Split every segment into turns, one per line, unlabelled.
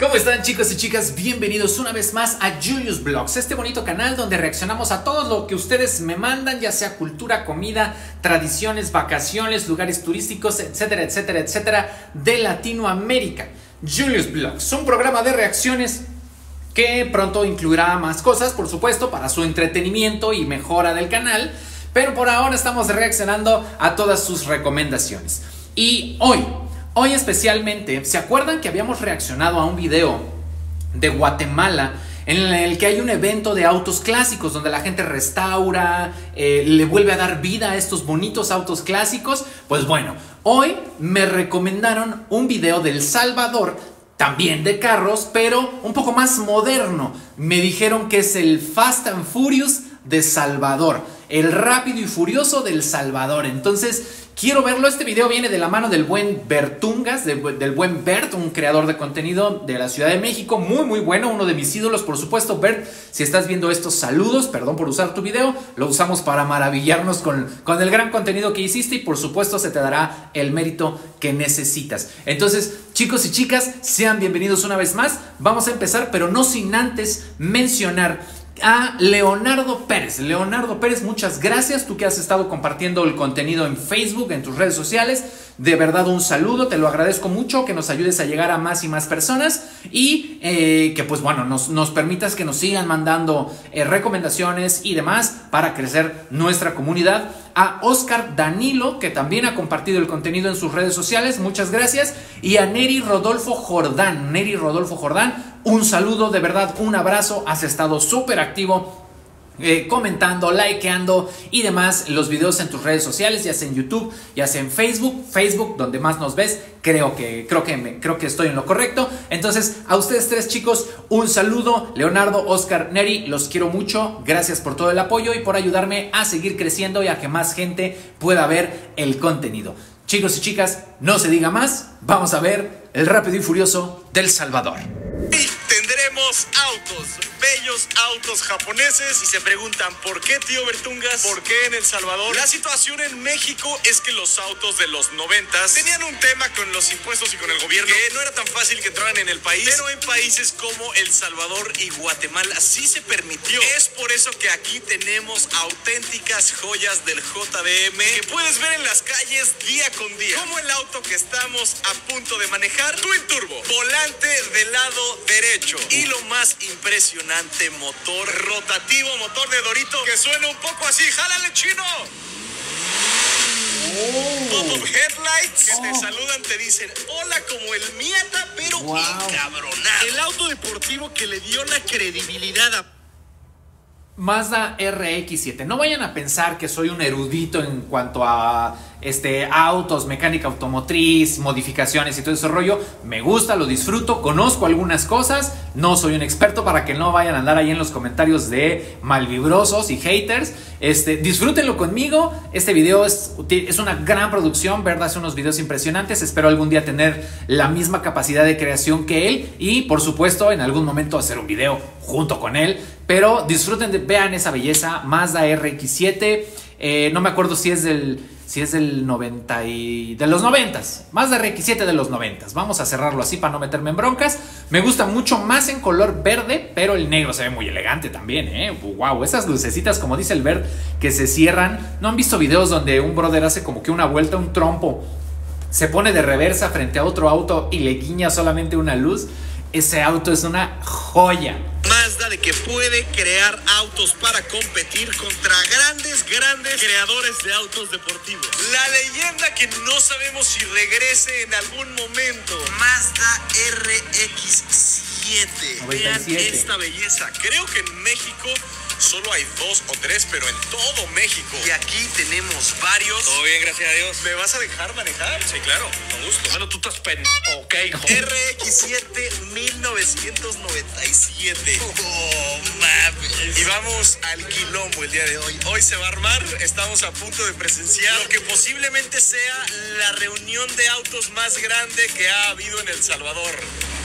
¿Cómo están, chicos y chicas? Bienvenidos una vez más a Julius Vlogs, este bonito canal donde reaccionamos a todo lo que ustedes me mandan, ya sea cultura, comida, tradiciones, vacaciones, lugares turísticos, etcétera, etcétera, etcétera, de Latinoamérica. Julius Vlogs, un programa de reacciones que pronto incluirá más cosas, por supuesto, para su entretenimiento y mejora del canal, pero por ahora estamos reaccionando a todas sus recomendaciones. Y hoy especialmente, ¿se acuerdan que habíamos reaccionado a un video de Guatemala en el que hay un evento de autos clásicos donde la gente restaura, le vuelve a dar vida a estos bonitos autos clásicos? Pues bueno, hoy me recomendaron un video de El Salvador, también de carros, pero un poco más moderno. Me dijeron que es el Fast and Furious de Salvador, el Rápido y Furioso del Salvador. Entonces quiero verlo. Este video viene de la mano del buen Bertungas, del buen Bert, un creador de contenido de la Ciudad de México, muy bueno, uno de mis ídolos, por supuesto. Bert, si estás viendo estos saludos, perdón por usar tu video, lo usamos para maravillarnos con el gran contenido que hiciste y por supuesto se te dará el mérito que necesitas. Entonces, chicos y chicas, sean bienvenidos una vez más. Vamos a empezar, pero no sin antes mencionar a Leonardo Pérez. Leonardo Pérez, muchas gracias, tú que has estado compartiendo el contenido en Facebook, en tus redes sociales. De verdad, un saludo, te lo agradezco mucho, que nos ayudes a llegar a más y más personas y que pues bueno, nos permitas que nos sigan mandando recomendaciones y demás para crecer nuestra comunidad. A Oscar Danilo, que también ha compartido el contenido en sus redes sociales, muchas gracias. Y a Neri Rodolfo Jordán, un saludo, de verdad, un abrazo, has estado súper activo comentando, likeando y demás los videos en tus redes sociales, ya sea en YouTube, ya sea en Facebook donde más nos ves. Creo que estoy en lo correcto. Entonces, a ustedes tres, chicos, un saludo. Leonardo, Oscar, Neri, los quiero mucho. Gracias por todo el apoyo y por ayudarme a seguir creciendo y a que más gente pueda ver el contenido. Chicos y chicas, no se diga más, vamos a ver el Rápido y Furioso del Salvador.
Tendremos autos, bellos autos japoneses. Y se preguntan, ¿por qué, tío Bertungas? ¿Por qué en El Salvador? La situación en México es que los autos de los 90s tenían un tema con los impuestos y con el gobierno, que no era tan fácil que entraran en el país, pero en países como El Salvador y Guatemala sí se permitió. Es por eso que aquí tenemos auténticas joyas del JDM que puedes ver en las calles día con día, como el auto que estamos a punto de manejar, Twin Turbo, volante del lado derecho y lo más impresionante, motor rotativo, motor de Dorito, que suena un poco así. ¡Jálale, chino! Pop-up headlights que te saludan, te dicen hola como el Miata, pero encabronado. El auto deportivo que le dio la credibilidad a
Mazda RX-7. No vayan a pensar que soy un erudito en cuanto a autos, mecánica automotriz, modificaciones y todo ese rollo. Me gusta, lo disfruto, conozco algunas cosas. No soy un experto, para que no vayan a andar ahí en los comentarios de malvibrosos y haters. Disfrútenlo conmigo. Este video es una gran producción, ¿verdad? Hace unos videos impresionantes. Espero algún día tener la misma capacidad de creación que él y por supuesto en algún momento hacer un video junto con él. Pero disfruten, vean esa belleza. Mazda RX-7. No me acuerdo si es del 90 y de los 90s. Mazda RX-7 de los 90s. Vamos a cerrarlo así para no meterme en broncas. Me gusta mucho más en color verde, pero el negro se ve muy elegante también, Wow, esas lucecitas, como dice el Bert, que se cierran. ¿No han visto videos donde un brother hace como que una vuelta, un trompo, se pone de reversa frente a otro auto y le guiña solamente una luz? Ese auto es una joya.
Mazda, de que puede crear autos para competir contra grandes creadores de autos deportivos. La leyenda que no sabemos si regrese en algún momento. Mazda RX-7. Vean esta belleza. Creo que en México solo hay 2 o 3, pero en todo México. Y aquí tenemos varios. Todo bien, gracias a Dios. ¿Me vas a dejar manejar? Sí, claro, con gusto. Bueno, tú estás ok, joder. RX-7 1997. Oh, mames. Y vamos al quilombo el día de hoy. Hoy se va a armar. Estamos a punto de presenciar lo que posiblemente sea la reunión de autos más grande que ha habido en El Salvador.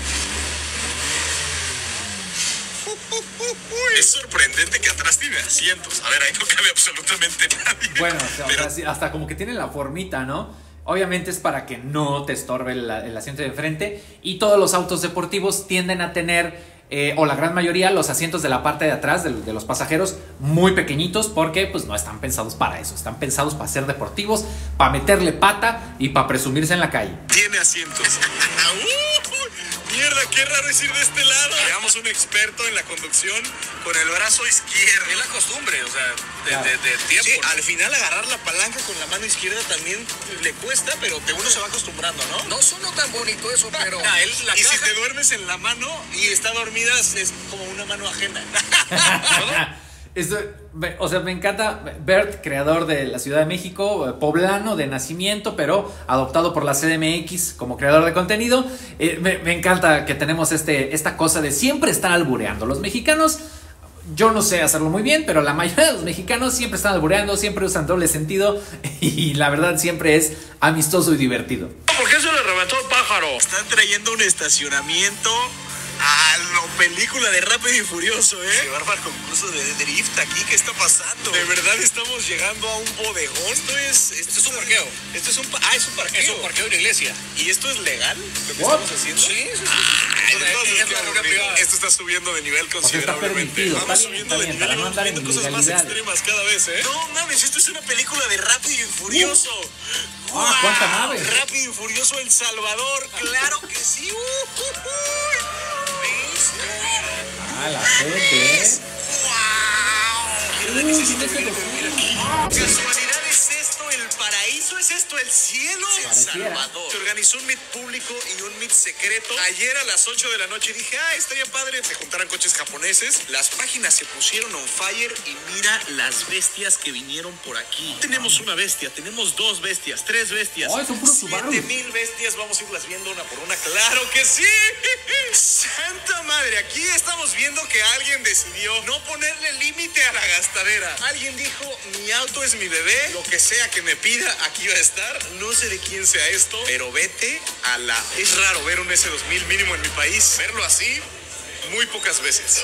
Es sorprendente que atrás tiene asientos. A ver, ahí no cabe absolutamente nadie.
Bueno, o sea, hasta como que tiene la formita, ¿no? Obviamente es para que no te estorbe el asiento de enfrente. Y todos los autos deportivos tienden a tener, o la gran mayoría, los asientos de la parte de atrás de los pasajeros muy pequeñitos, porque pues no están pensados para eso. Están pensados para ser deportivos, para meterle pata y para presumirse en la calle.
Tiene asientos. Mierda, qué raro es ir de este lado. Veamos un experto en la conducción con el brazo izquierdo. Es la costumbre, o sea, de tiempo. Sí, al final agarrar la palanca con la mano izquierda también le cuesta, pero uno se va acostumbrando, ¿no?
No sonó tan bonito eso, pero...
Y si te duermes en la mano y está dormida, es como una mano ajena.
Esto, o sea, me encanta. Bert, creador de la Ciudad de México, poblano de nacimiento, pero adoptado por la CDMX como creador de contenido. Me encanta que tenemos esta cosa de siempre estar albureando. Los mexicanos, yo no sé hacerlo muy bien, pero la mayoría de los mexicanos siempre están albureando, siempre usan doble sentido y la verdad siempre es amistoso y divertido.
¿Por qué se le reventó el pájaro? Están trayendo un estacionamiento a lo película de Rápido y Furioso, ¿eh? Llevar para el concurso de drift aquí, ¿qué está pasando? De verdad estamos llegando a un bodegón. Esto es un parqueo. Esto es un parqueo. Es un parqueo de una iglesia. ¿Y esto es legal? ¿Lo que estamos haciendo? Sí, esto está subiendo de nivel considerablemente.
Vamos subiendo de nivel, vamos viendo
cosas más extremas cada vez, ¿eh? No mames, esto es una película de Rápido y Furioso.
¿Cuánta nave?
Rápido y Furioso El Salvador, claro que sí.
La gente, ¿eh?
¡Wow! ¿Casualidad es esto el paraíso? ¿Es esto el cielo? El Salvador. Se organizó un meet público y un meet secreto. Ayer a las 8 de la noche dije, estaría padre que juntaran coches japoneses. Las páginas se pusieron on fire y mira las bestias que vinieron por aquí. Tenemos una bestia, tenemos 2 bestias, 3 bestias.
Son puros Subaru.
7,000 bestias, vamos a irlas viendo una por una. ¡Claro que sí! ¡Santa madre! Aquí estamos viendo que alguien decidió no ponerle límite a la gastadera. Alguien dijo, mi auto es mi bebé, lo que sea que me pida, aquí va a estar. No sé de quién sea esto, pero vete a la... Es raro ver un S2000 mínimo en mi país. Verlo así, muy pocas veces.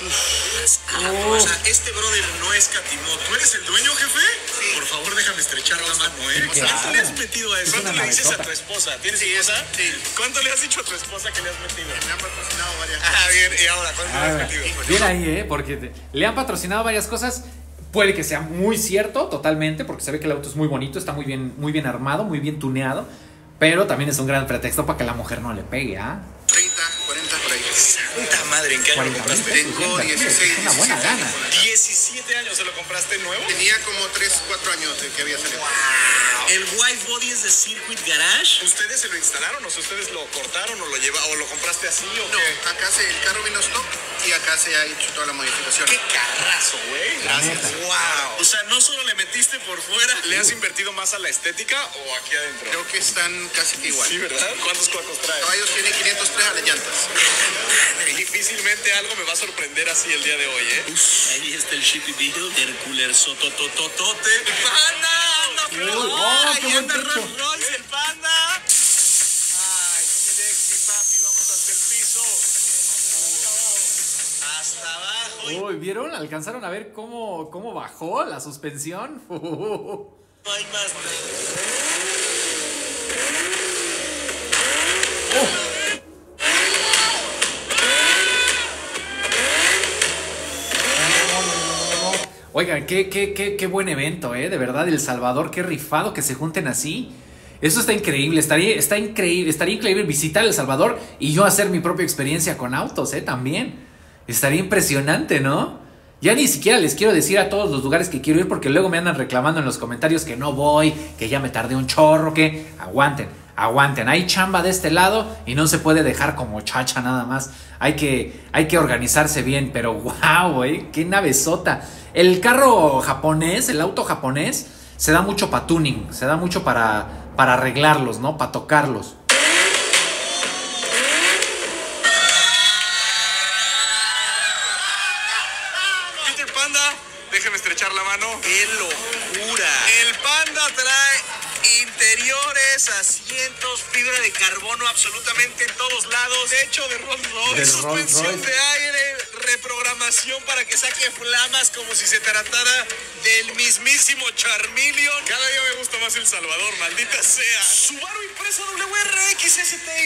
O sea, este brother no escatimó. ¿Tú eres el dueño, jefe? Sí. Por favor, déjame estrechar la mano, ¿eh? ¿Cuánto le has metido a eso? ¿Cuánto le dices a tu esposa? ¿Tienes esposa? Sí. ¿Cuánto le has dicho a tu esposa que le has metido? Me han patrocinado varias cosas. Bien. ¿Y ahora cuánto le has metido?
Bien ahí, porque le han patrocinado varias cosas. Puede que sea muy cierto, totalmente, porque se ve que el auto es muy bonito, está muy bien armado, muy bien tuneado, pero también es un gran pretexto para que la mujer no le pegue,
30, 40 por ahí. Santa madre, ¿en qué año lo compraste?
Tengo 16.
Es una buena gana.
17 años, ¿se lo compraste nuevo?
Tenía como 3, 4 años de que había salido.
Wow. ¿El white body es de Circuit Garage? ¿Ustedes se lo instalaron? O sea, ¿ustedes lo cortaron o lo llevaron o lo compraste así o
No,
qué?
acá el carro vino stock y acá se ha hecho toda la modificación.
¡Qué carrazo, güey! Gracias. ¡Wow! O sea, no solo le metiste por fuera, ¿le has invertido más a la estética o aquí adentro?
Creo que están casi que igual.
Sí, ¿verdad? ¿Cuántos cuacos trae?
Caballos tiene 503 a las llantas.
Difícilmente algo me va a sorprender así el día de hoy, ¿eh? Ahí está el Shippy Beetle, Hercules Sototototote. ¡El panda! ¡Anda,
qué buen
anda
techo!
Rolls Royce, el panda! ¡Ay, qué sexy, papi! Vamos hasta el piso. Hasta abajo.
Uy, ¿vieron? ¿Alcanzaron a ver cómo bajó la suspensión?
No hay más
Oigan, qué buen evento, de verdad, El Salvador, qué rifado que se junten así. Eso está increíble, estaría increíble visitar El Salvador y yo hacer mi propia experiencia con autos, también. Estaría impresionante, ¿no? Ya ni siquiera les quiero decir a todos los lugares que quiero ir porque luego me andan reclamando en los comentarios que no voy, que ya me tardé un chorro, que aguanten, hay chamba de este lado y no se puede dejar como chacha nada más. Hay que organizarse bien, pero wow, qué navezota. El carro japonés, el auto japonés, se da mucho para tuning, se da mucho para arreglarlos, ¿no? Para tocarlos.
Peter Panda, déjeme estrechar la mano. ¡Qué locura! El Panda trae interiores, asientos, fibra de carbono absolutamente en todos lados. Techo de Rolls Royce, suspensión de aire, reprogramación reprogramación para que saque flamas como si se tratara del mismísimo Charmeleon. Cada día me gusta más El Salvador, maldita sea. Subaru Impresa WRX STI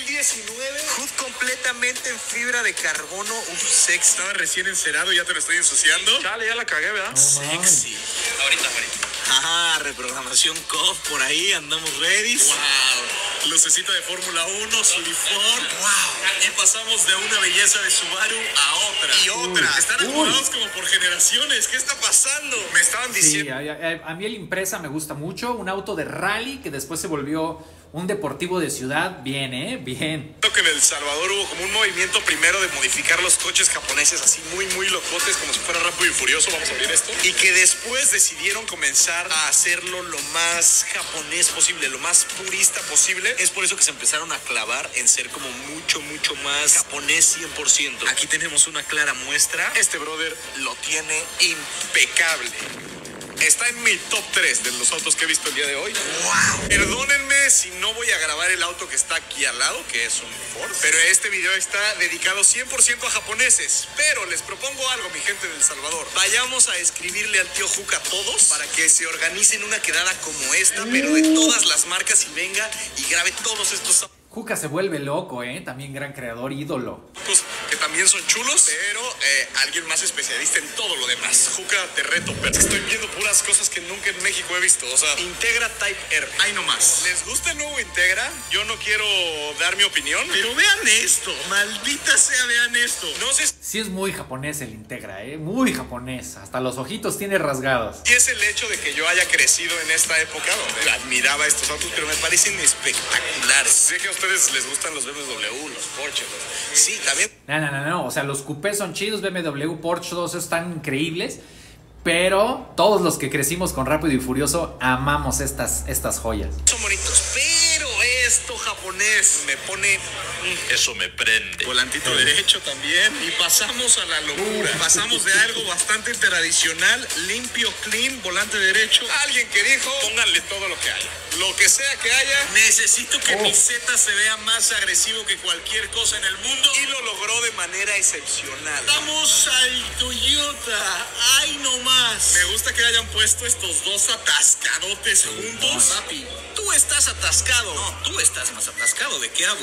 2019. HUD completamente en fibra de carbono. Sex. Estaba recién encerado y ya te lo estoy ensuciando. Chale, ya la cagué, ¿verdad? Sexy. Ahorita. Ajá, reprogramación COF por ahí, andamos ready. Wow. Lucecita de Fórmula 1, Sulifón. Wow. Y pasamos de una belleza de Subaru a otra. Y otra. Están acomodados como por generaciones. ¿Qué está pasando? Me estaban diciendo.
Sí, a mí el Impresa me gusta mucho. Un auto de rally que después se volvió un deportivo de ciudad. Bien, bien.
Que en El Salvador hubo como un movimiento primero de modificar los coches japoneses así muy locotes, como si fuera Rápido y Furioso. Vamos a abrir esto. Y que después decidieron comenzar a hacerlo lo más japonés posible, lo más purista posible. Es por eso que se empezaron a clavar en ser como mucho más japonés 100%. Aquí tenemos una clara muestra. Este brother lo tiene impecable. Está en mi top 3 de los autos que he visto el día de hoy. ¡Wow! Perdónenme si no voy a grabar el auto que está aquí al lado, que es un Ford. Pero este video está dedicado 100% a japoneses. Pero les propongo algo, mi gente del Salvador. Vayamos a escribirle al tío Juca a todos para que se organicen una quedada como esta, pero de todas las marcas, y venga y grabe todos estos autos.
Juca se vuelve loco, también gran creador, ídolo.
Que también son chulos, pero alguien más especialista en todo lo demás. Juca, te reto, pero estoy viendo puras cosas que nunca en México he visto. O sea, Integra Type R, ahí nomás. ¿Les gusta el nuevo Integra? Yo no quiero dar mi opinión, pero vean esto, maldita sea, vean esto. No sé
Sí es muy japonés el Integra, muy japonés. Hasta los ojitos tiene rasgados.
si es el hecho de que yo haya crecido en esta época donde admiraba estos autos, pero me parecen espectaculares. Sé que a ustedes les gustan los BMW, los Porsche. Sí, también.
No. O sea, los coupés son chidos, BMW, Porsche, todos esos están increíbles. Pero todos los que crecimos con Rápido y Furioso amamos estas joyas.
Son bonitos, pero esto japonés me pone... Eso me prende. Volantito derecho también. Y pasamos a la locura. Pasamos de algo bastante tradicional, limpio, clean, volante derecho. Alguien que dijo, pónganle todo lo que haya. Lo que sea que haya, necesito que mi Z se vea más agresivo que cualquier cosa en el mundo. Y lo logró de manera excepcional. Vamos al Toyota. ¡Ay, no más! Me gusta que hayan puesto estos dos atascadotes juntos. Papi, tú estás atascado. No, tú estás más atascado. ¿De qué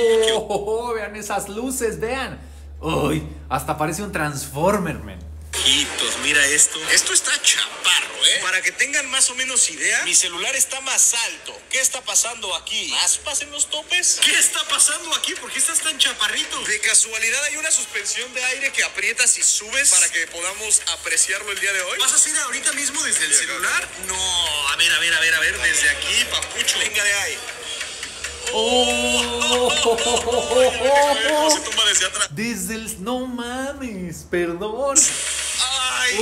hago?
Vean esas luces, vean. Uy, hasta parece un Transformer, man.
Hijitos, mira esto. Esto está chaparro, Para que tengan más o menos idea, mi celular está más alto. ¿Qué está pasando aquí? ¿Aspas en los topes? ¿Qué está pasando aquí? ¿Por qué estás tan chaparrito? De casualidad hay una suspensión de aire que aprietas y subes para que podamos apreciarlo el día de hoy. ¿Vas a hacer ahorita mismo desde el celular? No, a ver, desde aquí, papucho. Venga de ahí. Se tumba desde atrás.
Desde el... No mames, perdón.
Ay.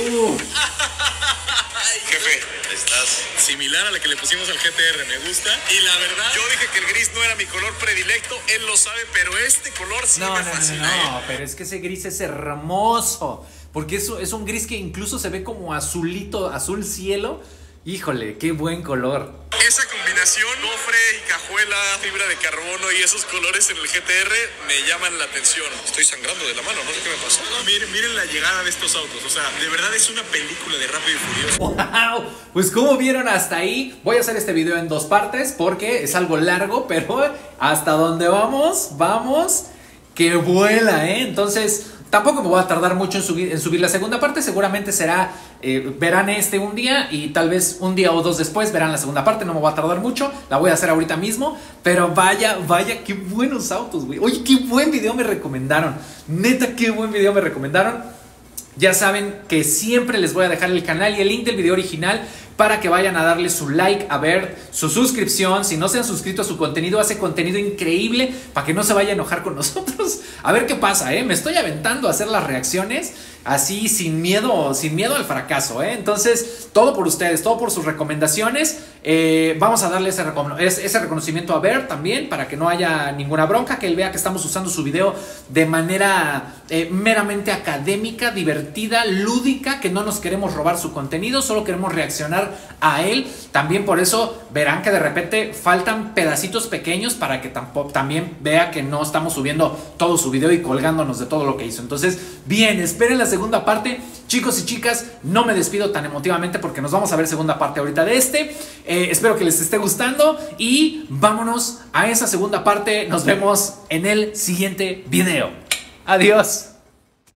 Jefe, estás similar a la que le pusimos al GTR, me gusta. Y la verdad, yo dije que el gris no era mi color predilecto, él lo sabe, pero este color sí me fascina.
No, pero es que ese gris es hermoso. Porque es un gris que incluso se ve como azulito, azul cielo. Híjole, qué buen color.
Esa combinación, cofre y cajuela, fibra de carbono y esos colores en el GTR me llaman la atención. Estoy sangrando de la mano, no sé qué me pasó. Miren la llegada de estos autos, o sea, de verdad es una película de Rápido y Furioso.
¡Wow! Pues como vieron hasta ahí, voy a hacer este video en 2 partes porque es algo largo, pero hasta donde vamos, que vuela, Entonces... Tampoco me voy a tardar mucho en subir la segunda parte. Seguramente será, verán un día y tal vez un día o 2 después verán la segunda parte. No me voy a tardar mucho, la voy a hacer ahorita mismo. Pero vaya, qué buenos autos, güey. Oye, qué buen video me recomendaron. Neta, qué buen video me recomendaron. Ya saben que siempre les voy a dejar el canal y el link del video original para que vayan a darle su like, a ver su suscripción. Si no se han suscrito a su contenido, hace contenido increíble para que no se vaya a enojar con nosotros. A ver qué pasa, me estoy aventando a hacer las reacciones así sin miedo al fracaso, Entonces, todo por ustedes, todo por sus recomendaciones. Vamos a darle ese reconocimiento a Bear también, para que no haya ninguna bronca, que él vea que estamos usando su video de manera meramente académica, divertida, lúdica, que no nos queremos robar su contenido, solo queremos reaccionar a él. También por eso verán que de repente faltan pedacitos pequeños para que también vea que no estamos subiendo todo su video y colgándonos de todo lo que hizo. Entonces, bien, esperen la segunda parte. Chicos y chicas, no me despido tan emotivamente porque nos vamos a ver segunda parte ahorita de este. Espero que les esté gustando y vámonos a esa segunda parte. Nos vemos en el siguiente video. Adiós.